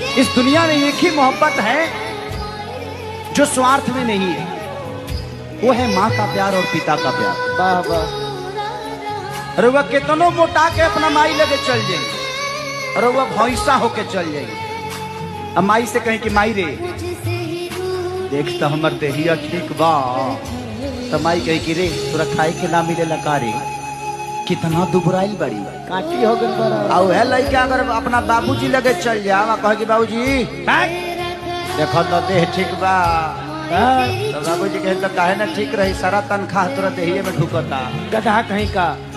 इस दुनिया में एक ही मोहब्बत है जो स्वार्थ में नहीं है, वो है माँ का प्यार और पिता का प्यार। वाह वाह। अरे वह कितनों मोटा के अपना माई लगे चल जाए, अरे वह भैंसा होके चल जाए। अब माई से कहे कि माई रे देखता हमर देहिया ठीक बा, तो माई कहे कि रे तोरा खाए के ना मिले लका रे, कितना दुबराइल बड़ी काटी हो गई बड़ा। आउ है लड़का अगर अपना बाबूजी लगे चल जा, कहे कि बाबूजी देखो तो देह ठीक बा, तो बाबूजी कहे तो काहे ना ठीक रही, सारा तनख्वाह तोरा देहिए में ढुकता। गधा कहीं का